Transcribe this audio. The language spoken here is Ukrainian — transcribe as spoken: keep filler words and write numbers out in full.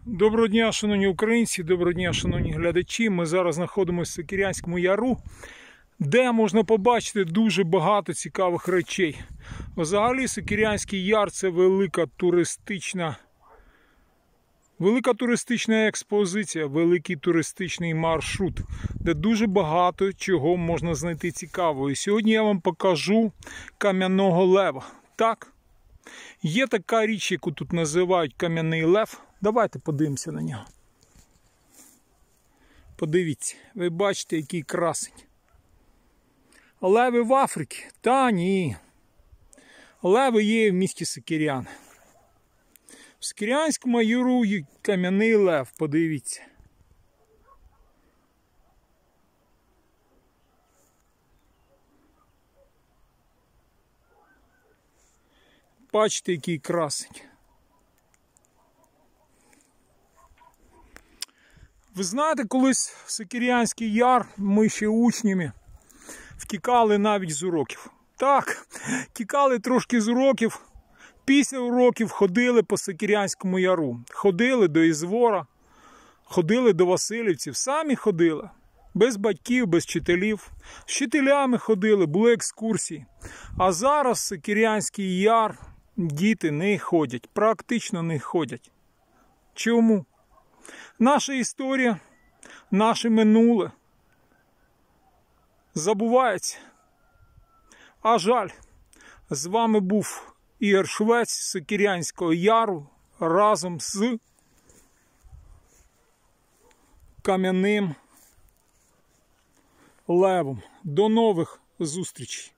Доброго дня, шановні українці, доброго дня, шановні глядачі. Ми зараз знаходимося в Сокирянському яру, де можна побачити дуже багато цікавих речей. Взагалі, Сокирянський яр – це велика туристична, велика туристична експозиція, великий туристичний маршрут, де дуже багато чого можна знайти цікавого. І сьогодні я вам покажу кам'яного лева. Так, є така річ, яку тут називають кам'яний лев. Давайте подивимося на нього. Подивіться, ви бачите, який красень. Леви в Африці? Та ні. Леви є в місті Сокиряни. В Сокирянському яру є кам'яний лев, подивіться. Бачите, який красень. Ви знаєте, колись в Сокирянський яр ми ще учнями втікали навіть з уроків. Так, тікали трошки з уроків, після уроків ходили по Сокирянському яру. Ходили до Ізвора, ходили до Васильівців, самі ходили. Без батьків, без вчителів. З вчителями ходили, були екскурсії. А зараз в Сокирянський яр діти не ходять, практично не ходять. Чому? Наша історія, наше минуле забувається. А жаль, з вами був Ігор Швець з Сокирянського яру разом з кам'яним левом. До нових зустрічей!